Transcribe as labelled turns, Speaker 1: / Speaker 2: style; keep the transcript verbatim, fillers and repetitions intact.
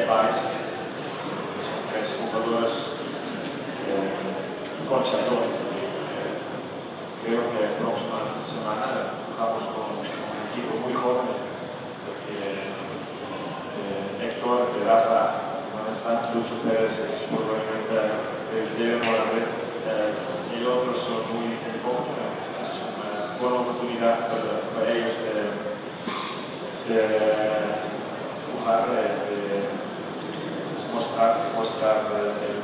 Speaker 1: Vice, que son tres jugadores eh, con Chatón. Eh, creo que la próxima semana jugamos con, con un equipo muy joven, porque eh, Héctor, de Rafa, no están, Lucho Pérez es probablemente el de Morales, eh, y otros son muy jóvenes. Es una buena oportunidad para, para ellos de, de jugar, de, de mostrar, mostrar el